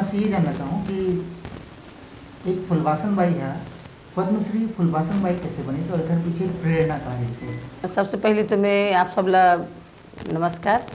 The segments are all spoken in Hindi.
आपसे ये जानना चाहूँ कि एक फुलवासन बाई है, पद्मश्री फुलवासन बाई कैसे बनी और एकर पीछे प्रेरणा का है से? सबसे पहले तो मैं आप सबला नमस्कार।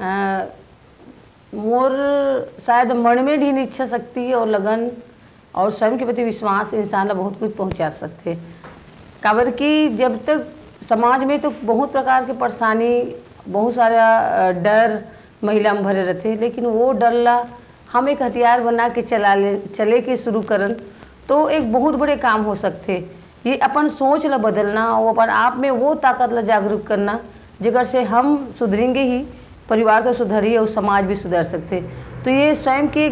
मोर शायद मन में ढीन इच्छा शक्ति और लगन और स्वयं के प्रति विश्वास इंसान ला बहुत कुछ पहुंचा सकते। काबर कि जब तक समाज में तो बहुत प्रकार के परेशानी, बहुत सारा डर महिला में भरे रहते, लेकिन वो डर ला हम एक हथियार बना के चले के शुरू करन तो एक बहुत बड़े काम हो सकते। ये अपन सोच ला बदलना और अपन आप में वो ताकत ला जागरूक करना जिगर से हम सुधरेंगे ही, परिवार तो सुधरी और समाज भी सुधर सकते। तो ये स्वयं की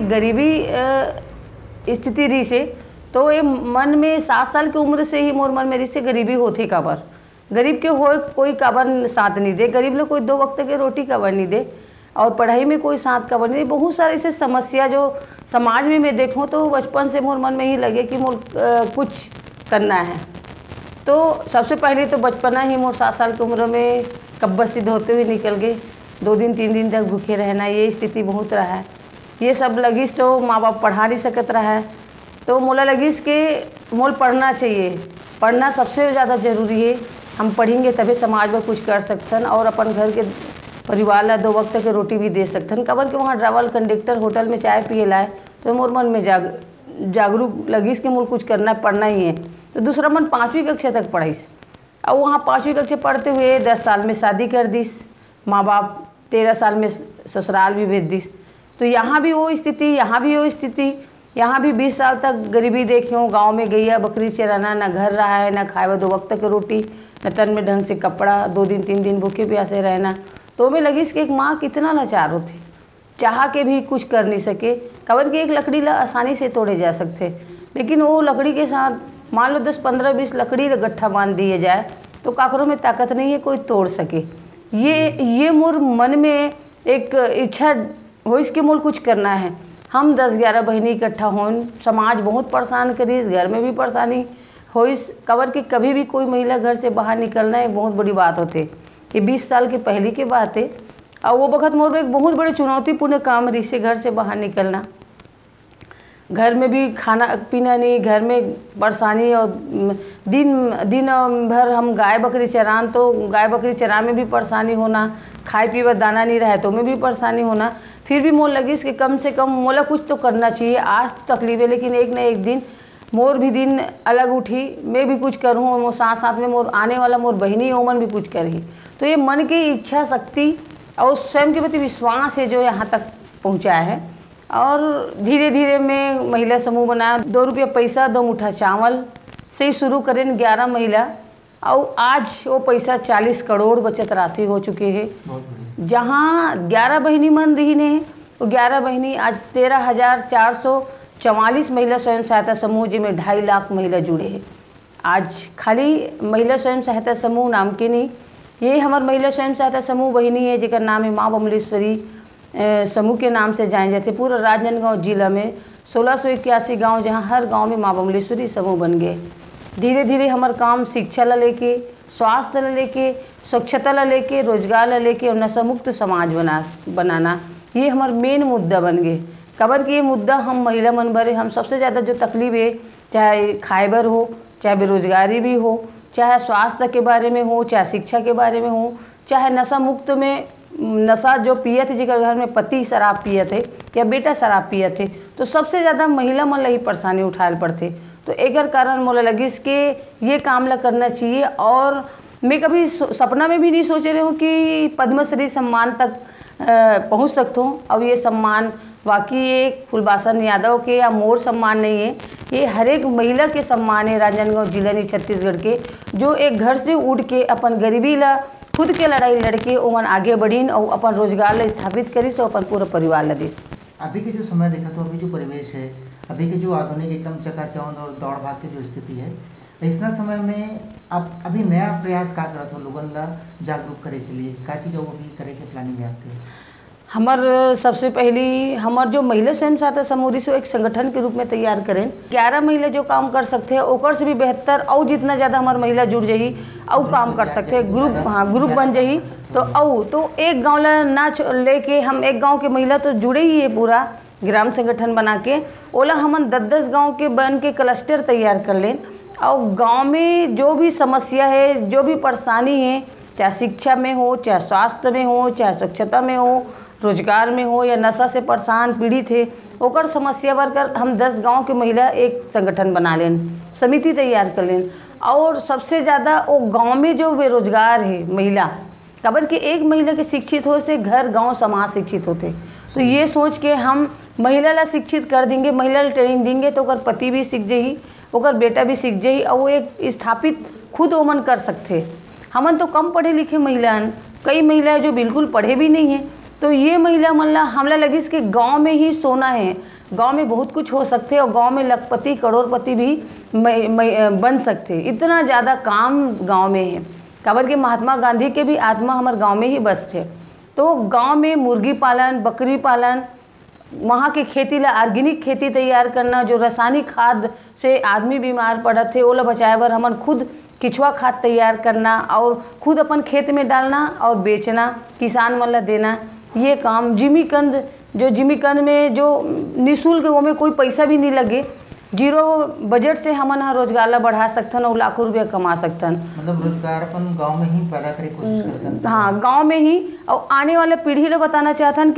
गरीबी स्थिति रही से तो ये मन में 7 साल की उम्र से ही मोर मन में रही से गरीबी होती काबर, गरीब के हो कोई काबर साथ नहीं दे, गरीब लोग कोई 2 वक्त के रोटी काबर नहीं दे और पढ़ाई में कोई साथ काबर नहीं दे। बहुत सारे ऐसे समस्या जो समाज में मैं देखूँ तो बचपन से मोर मन में ही लगे कि मोर कुछ करना है। तो सबसे पहले तो बचपना ही मोर 7 साल की उम्र में कब्बत सिद्ध होते हुए निकल गए। 2 दिन 3 दिन तक भूखे रहना, ये स्थिति बहुत रहा है। ये सब लगिस तो माँ बाप पढ़ा नहीं सकत रहा है, तो मोला लगिस कि मोल पढ़ना चाहिए, पढ़ना सबसे ज़्यादा ज़रूरी है। हम पढ़ेंगे तभी समाज में कुछ कर सकथन और अपन घर के परिवार ला 2 वक्त के रोटी भी दे सकथन। कबर के वहाँ ड्राइवर कंडक्टर होटल में चाय पिए लाए तो मोर मन में जागरूक लगिस कि मोल कुछ करना पढ़ना ही है। तो दूसरा मन 5वीं कक्षा तक पढ़ाइस और वहाँ 5वीं कक्षा पढ़ते हुए 10 साल में शादी कर दिस, माँ बाप 13 साल में ससुराल भी भेज दिस। तो यहाँ भी वो स्थिति, यहाँ भी वो स्थिति, यहाँ भी 20 साल तक गरीबी देखियो। गांव में गैया बकरी चराना, ना घर रहा है, ना खाए 2 वक्त की रोटी, न तन में ढंग से कपड़ा, 2 दिन 3 दिन भूखे प्यासे रहना। तो मैं लगिस कि एक माँ कितना लाचार होती, चाह के भी कुछ कर नहीं सके। कबर की एक लकड़ी ला आसानी से तोड़े जा सकते, लेकिन वो लकड़ी के साथ मान लो 10 15 20 लकड़ी गट्ठा बांध दिए जाए तो काकरों में ताकत नहीं है कोई तोड़ सके। ये मोर मन में एक इच्छा हो इसके मोल कुछ करना है। हम 10-11 बहनी इकट्ठा हों, समाज बहुत परेशान करीस, घर में भी परेशानी होइस। कबर की कभी भी कोई महिला घर से बाहर निकलना एक बहुत बड़ी बात होती। ये 20 साल के पहले की बात है और वो वक्त मोर एक बहुत बड़ी चुनौतीपूर्ण काम रही से घर से बाहर निकलना। घर में भी खाना पीना नहीं, घर में परेशानी और दिन भर हम गाय बकरी चरान तो गाय बकरी चरा में भी परेशानी होना, खाए पीवर दाना नहीं रहे तो में भी परेशानी होना। फिर भी मोल लगिस कि कम से कम मोला कुछ तो करना चाहिए। आज तो तकलीफ है लेकिन एक न एक दिन मोर भी दिन अलग उठी, मैं भी कुछ करूँ, मोर साथ साथ में मोर आने वाला मोर बहनी ओमन भी कुछ करी। तो ये मन की इच्छा शक्ति और स्वयं के प्रति विश्वास है जो यहाँ तक पहुँचाया है। और धीरे धीरे मैं महिला समूह बनाया, 2 रुपया पैसा 2 मुठ्ठा चावल से ही शुरू करें 11 महिला और आज वो पैसा 40 करोड़ बचत राशि हो चुके हैं। जहाँ 11 बहनी मन रही ने वो 11 बहनी आज 13,444 महिला स्वयं सहायता समूह जिसमें 2.5 लाख महिला जुड़े हैं। आज खाली महिला स्वयं सहायता समूह नाम के नहीं, ये हमारे महिला स्वयं सहायता समूह बहिनी है जिसका नाम है माँ बमलेश्वरी समूह के नाम से जाने जाते। पूरा राजनांदगांव जिला में 1681 गांव, जहां हर गांव में माँ बमलेश्वरी समूह बन गए। धीरे धीरे हमार काम शिक्षा ला लेके, स्वास्थ्य ला लेके, स्वच्छता ला लेके, रोजगार ला लेके और नशा मुक्त समाज बनाना ये हमार मेन मुद्दा बन गए। कबर की ये मुद्दा हम महिला मन भरे हम सबसे ज़्यादा जो तकलीफ है, चाहे खाइबर हो, चाहे बेरोजगारी भी हो, चाहे स्वास्थ्य के बारे में हो, चाहे शिक्षा के बारे में हो, चाहे नशा मुक्त में नशा जो पिए थे जिसके घर में पति शराब पिए थे या बेटा शराब पिए थे, तो सबसे ज़्यादा महिला मन ला ही परेशानी उठाए पड़ते। तो एक कारण मोला लगिस कि ये काम ला करना चाहिए। और मैं कभी सपना में भी नहीं सोच रही हूँ कि पद्मश्री सम्मान तक पहुँच सकता हूँ। अब ये सम्मान वाकई एक फुलवासन यादव के या मोर सम्मान नहीं है, ये हर एक महिला के सम्मान है राजनांदगांव जिला ने छत्तीसगढ़ के, जो एक घर से उठ के अपन गरीबी ला खुद के लड़ाई लड़के ओमन आगे बढ़ीन और अपन रोजगार ला स्थापित करीस और अपन पूरा परिवार ला दीस। अभी के जो समय देखा तो अभी जो परिवेश है, अभी के जो आधुनिक एकदम चकाचौंध और दौड़ भाग की जो स्थिति है, ऐसा समय में आप अभी नया प्रयास का करत हो लोगन ला जागरूक करे के लिए, का चीज़ वो भी करे के प्लानिंग है आपके? हमार सबसे पहली हमार जो महिला स्वयं सहायता समूह से एक संगठन के रूप में तैयार करें। 11 महिला जो काम कर सकते हैं ओकर से भी बेहतर और जितना ज़्यादा हमार महिला जुड़ जाही और काम कर सकते हैं, ग्रुप ग्रुप बन जाही तो एक गाँव ला ना लेके हम एक गांव के महिला तो जुड़े ही है पूरा, ग्राम संगठन बना के ओला हमन 10-10 गांव के बन के क्लस्टर तैयार कर लें और गांव में जो भी समस्या है, जो भी परेशानी है, चाहे शिक्षा में हो, चाहे स्वास्थ्य में हो, चाहे स्वच्छता में हो, रोजगार में हो या नशा से परेशान पीड़ित है, ओकर समस्या वर्कर हम 10 गांव के महिला एक संगठन बना लें, समिति तैयार कर लें। और सबसे ज़्यादा वो गांव में जो बेरोजगार है महिला, खबर कि एक महिला के शिक्षित हो से घर गांव समाज शिक्षित होते। तो ये सोच के हम महिला ला शिक्षित कर देंगे, महिला ला ट्रेनिंग देंगे तो ओकर पति भी सीख जाही, ओकर बेटा भी सीख जाही और वो एक स्थापित खुद ओमन कर सकते। हमन तो कम पढ़े लिखे महिला, कई महिलाएं जो बिल्कुल पढ़े भी नहीं है, तो ये महिला मन ला हमला लगिस कि गांव में ही सोना है, गांव में बहुत कुछ हो सकते और गांव में लखपति करोड़पति भी बन सकते। इतना ज़्यादा काम गांव में है। खबर कि महात्मा गांधी के भी आत्मा हमारे गांव में ही बस थे। तो गांव में मुर्गी पालन, बकरी पालन, वहाँ के खेती ला ऑर्गेनिक खेती तैयार करना, जो रासायनिक खाद से आदमी बीमार पड़त थे ओला बचाए बर हमन खुद केचुआ खाद तैयार करना और खुद अपन खेत में डालना और बेचना, किसान मन ला देना। ये काम जिमीकंद, जो जिमीकंद में जो निःशुल्क, वो में कोई पैसा भी नहीं लगे, जीरो बजट से हमन रोजगार ला बढ़ा सकथन और लाखों रुपया कमा सकथन। मतलब रोजगार अपन गांव में ही पैदा करे कोशिश करथन। हाँ, गांव में ही। और आने वाले पीढ़ी ला बताना चाहथन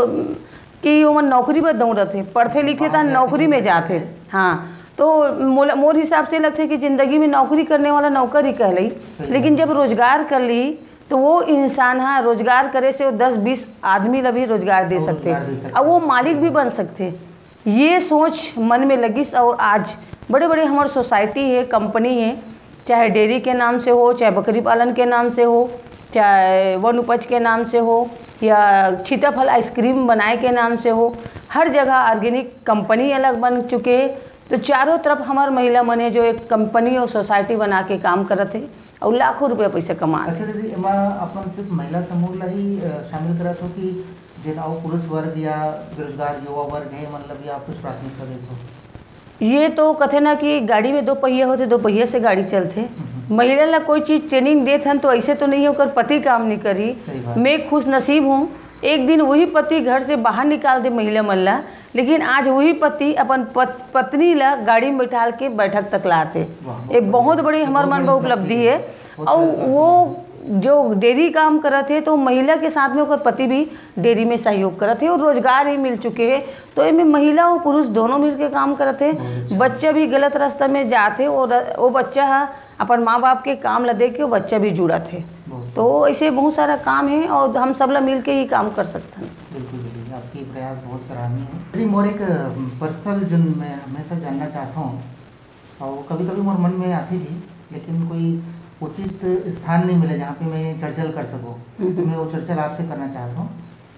कि वो मन नौकरी पर दौड़त थे, पढ़ते लिखे था नौकरी में जाते। हाँ, तो मोर हिसाब से लगते कि जिंदगी में नौकरी करने वाला नौकर ही कहलाई, लेकिन जब रोजगार कर ली तो वो इंसान, हाँ, रोजगार करे से वो 10-20 आदमी ला भी रोजगार दे सकते और वो मालिक भी बन सकते। ये सोच मन में लगिस और आज बड़े बड़े हमारे सोसाइटी है, कंपनी है, चाहे डेयरी के नाम से हो, चाहे बकरी पालन के नाम से हो, चाहे वन उपज के नाम से हो या सीताफल आइसक्रीम बनाए के नाम से हो, हर जगह ऑर्गेनिक कंपनी अलग बन चुके। तो चारों तरफ हमारे महिला मने जो एक कंपनी और सोसाइटी बना के काम करत है और लाखों रुपया पैसा कमा। अच्छा दीदी, एमा अपन सिर्फ महिला समूह ला ही शामिल करत हो कि जेन और पुरुष वर्ग या बेरोजगार युवा वर्ग है, मतलब आप कुछ प्राथमिकता देते हो? ये तो कथे ना कि गाड़ी में 2 पहिया होते, 2 पहिया से गाड़ी चलते। महिला ला कोई चीज़ ट्रेनिंग देते हैं तो ऐसे तो नहीं होकर पति काम नहीं करी। मैं खुश नसीब हूँ, एक दिन वही पति घर से बाहर निकाल दे महिला मन ला, लेकिन आज वही पति अपन पत्नी ला गाड़ी में बैठाल के बैठक तक लाते। एक बहुत बड़ी हमारे मन में उपलब्धि है। और वो जो डेयरी काम करत है तो महिला के साथ में ओकर पति भी डेयरी में सहयोग करत है और रोजगार ही मिल चुके हैं। तो इनमें महिला और पुरुष दोनों मिलकर काम करत है। बच्चा भी गलत रास्ता में जाते और वो बच्चा अपन माँ बाप के काम ला देख के वो बच्चा भी जुड़ा थे। तो ऐसे बहुत सारा काम है और हम सब ला मिल के ही काम कर सकते हैं। बिल्कुल दीदी, आपकी प्रयास बहुत सराहनीय है। दीदी, मोर एक पर्सनल जो मैं हमेशा जानना चाहता हूँ और कभी कभी मोर मन में आती थी, लेकिन कोई उचित स्थान नहीं मिला जहाँ पे मैं चर्चा कर सकूँ। तो मैं वो चर्चा आपसे करना चाहता हूँ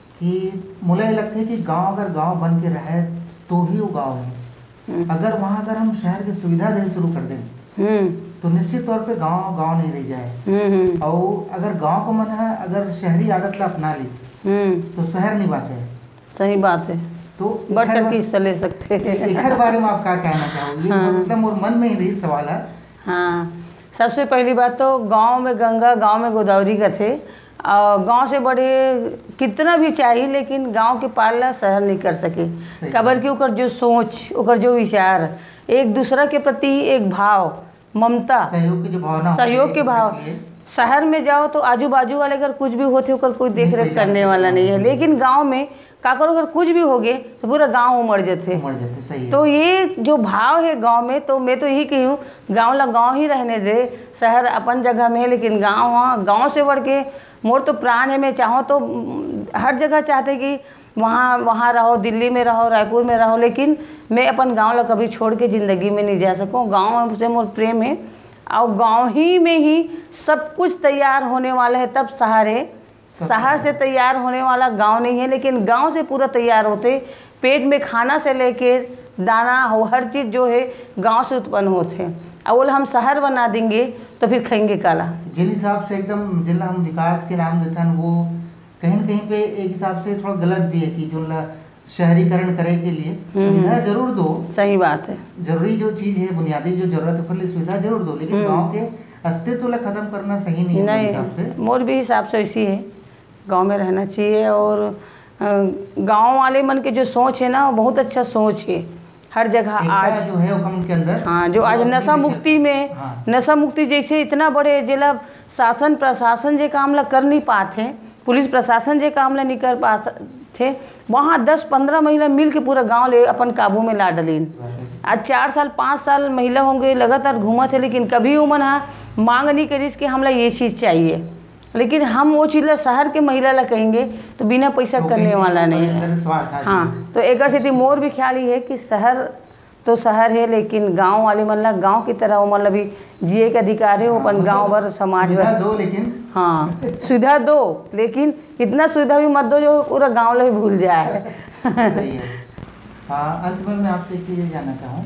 कि मुझे लगता है कि गांव अगर गांव बन के रहे तो ही वो गांव है। अगर वहाँ अगर हम शहर की सुविधा देना शुरू कर दें तो निश्चित तौर पे गांव गांव नहीं रह जाए। और अगर गांव को मन है, अगर शहरी आदत ला अपना लीस तो शहर नहीं बाँचे। सही बात है। तो बढ़ की हिस्सा ले सकते एक बारे में आप क्या कहना चाहोगे? मतलब मोर मन में ही रही सवाल है। हाँ, सबसे पहली बात तो गांव में गंगा, गांव में गोदावरी का थे। और गांव से बड़े कितना भी चाहिए, लेकिन गांव के पार ला शहर नहीं कर सके। खबर की ओकर जो सोच, ओकर जो विचार, एक दूसरा के प्रति एक भाव, ममता, सहयोग की जो भावना, सहयोग के भाव। शहर में जाओ तो आजू बाजू वाले अगर कुछ भी होते होकर कोई देख रेख करने वाला नहीं है, लेकिन गांव में काकर अगर कुछ भी हो गए तो पूरा गांव उमड़ जाते। सही तो ये जो भाव है गांव में, तो मैं तो यही कही हूँ गांव ला गांव ही रहने दे। शहर अपन जगह में है, लेकिन गांव, हाँ, गांव से बढ़ के मोर तो प्राण है। मैं चाहूँ तो हर जगह चाहते कि वहाँ रहो, दिल्ली में रहो, रायपुर में रहो, लेकिन मैं अपन गाँव ला कभी छोड़ के ज़िंदगी में नहीं जा सकूँ। गाँव से मोर प्रेम है और गाँव ही में ही सब कुछ तैयार होने वाला है, तब शहर है। शहर से तैयार होने वाला गांव नहीं है, लेकिन गांव से पूरा तैयार होते। पेट में खाना से लेके दाना हो, हर चीज़ जो है गांव से उत्पन्न होते हैं। और हम शहर बना देंगे तो फिर खाएंगे काला। जिन हिसाब से एकदम जिला हम विकास के नाम देते हैं, वो कहीं न कहीं पे एक हिसाब से थोड़ा गलत भी है कि जो शहरीकरण करे के लिए सुविधा जरूर दो। सही बात है। जरूरी जो चीज़ है, बुनियादी जो जरूरत है, लिए सुविधा जरूर दो, लेकिन गाँव के अस्तित्व ला खत्म करना सही नहीं है हिसाब से। मोर भी हिसाब से ऐसी है, गांव में रहना चाहिए। और गांव वाले मन के जो सोच है ना वो बहुत अच्छा सोच है हर जगह एकता आज। जो है वो उनके अंदर, हाँ, जो आज वो अपनी नशा मुक्ति में, हाँ। नशा मुक्ति जैसे इतना बड़े जिला शासन प्रशासन जे काम ला कर नहीं पाते, पुलिस प्रशासन जे काम ला नहीं कर पाते, वहाँ 10-15 महिला मिल के पूरा गांव ले अपन काबू में ला डलीन। आज 4 साल 5 साल महिला होंगे लगातार घूमत है, लेकिन कभी वो मन मांग नहीं करीस कि हमला ये चीज़ चाहिए। लेकिन हम वो चीज़ ला शहर के महिला ला कहेंगे तो बिना पैसा करने वाला नहीं है। हाँ, तो एक से मोर भी ख्याल ही है कि शहर तो शहर है, लेकिन गांव वाले मन ला गांव की तरह वो मतलब भी जिए के अधिकार है, वो अपन गांव भर समाज भर दो, लेकिन हाँ सुविधा दो, लेकिन इतना सुविधा भी मत दो जो पूरा गांव ला भी भूल जाए। सही है। अंत में मैं आपसे एक चीज़ ये जानना चाहूँ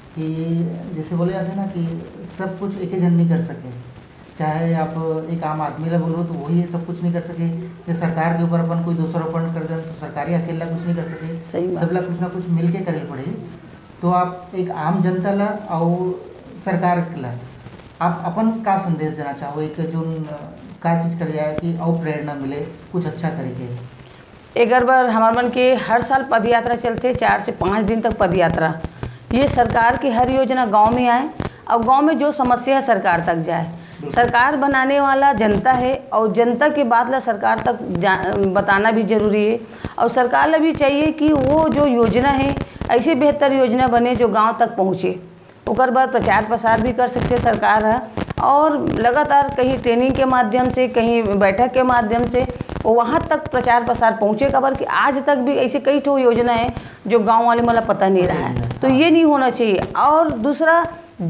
कि जैसे बोले जाते हैं ना कि सब कुछ एक ही जन नहीं कर सके, चाहे आप एक आम आदमी ला बोलो तो वही सब कुछ नहीं कर सके, या सरकार के ऊपर अपन कोई दोषारोपण कर दें तो सरकारी अकेला कुछ नहीं कर सके, सबला कुछ ना कुछ मिल के करे पड़े। तो आप एक आम जनता ला और सरकार ला आप अपन का संदेश देना चाहो, एक जो का चीज़ कर जाए कि और प्रेरणा मिले कुछ अच्छा करे के? एक बार हमारे मन के हर साल पद यात्रा चलते 4 से 5 दिन तक पद यात्रा, ये सरकार की हर योजना गांव में आए और गांव में जो समस्या है सरकार तक जाए। सरकार बनाने वाला जनता है और जनता के बात ला सरकार तक बताना भी जरूरी है, और सरकार ला भी चाहिए कि वो जो योजना है ऐसी बेहतर योजना बने जो गांव तक पहुँचे। ओकर बाद प्रचार प्रसार भी कर सकते सरकार है, और लगातार कहीं ट्रेनिंग के माध्यम से, कहीं बैठक के माध्यम से वहाँ तक प्रचार प्रसार पहुँचे। खबर कि आज तक भी ऐसे कई ठो योजना है जो गांव वाले मतलब पता नहीं रहा है, तो ये नहीं होना चाहिए। और दूसरा,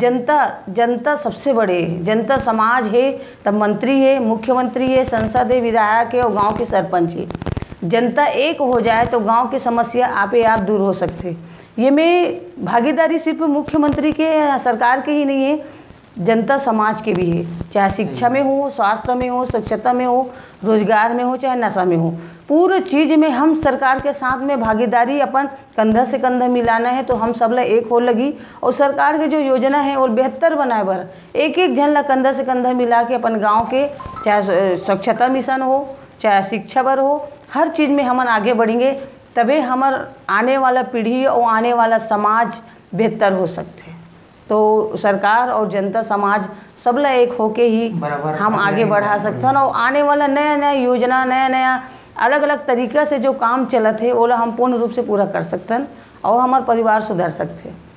जनता सबसे बड़े है, जनता समाज है, तब मंत्री है, मुख्यमंत्री है, संसद है, विधायक है और गांव के सरपंच है। जनता एक हो जाए तो गांव की समस्या आपे आप दूर हो सकते। ये में भागीदारी सिर्फ मुख्यमंत्री के या सरकार के ही नहीं है, जनता समाज के भी है, चाहे शिक्षा में हो, स्वास्थ्य में हो, स्वच्छता में हो, रोजगार में हो, चाहे नशा में हो, पूरी चीज़ में हम सरकार के साथ में भागीदारी अपन कंधा से कंधा मिलाना है। तो हम सब ला एक हो लगी और सरकार की जो योजना है वो बेहतर बनाए बर एक एक जन ला कंधा से कंधा मिला के अपन गाँव के, चाहे स्वच्छता मिशन हो, चाहे शिक्षा बर हो, हर चीज़ में हम आगे बढ़ेंगे, तबे हमार आने वाला पीढ़ी और आने वाला समाज बेहतर हो सकते। तो सरकार और जनता समाज सबला एक होके ही हम आगे बढ़ा सकते हैं, और आने वाला नया नया योजना, नया नया अलग अलग तरीका से जो काम चलत है ओला हम पूर्ण रूप से पूरा कर सकते हैं और हमार परिवार सुधर सकते हैं।